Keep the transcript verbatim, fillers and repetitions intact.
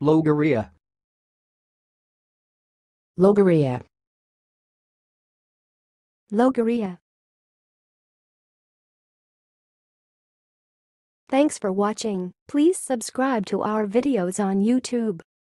Logorrhea. Logorrhea. Logorrhea. Thanks for watching. Please subscribe to our videos on YouTube.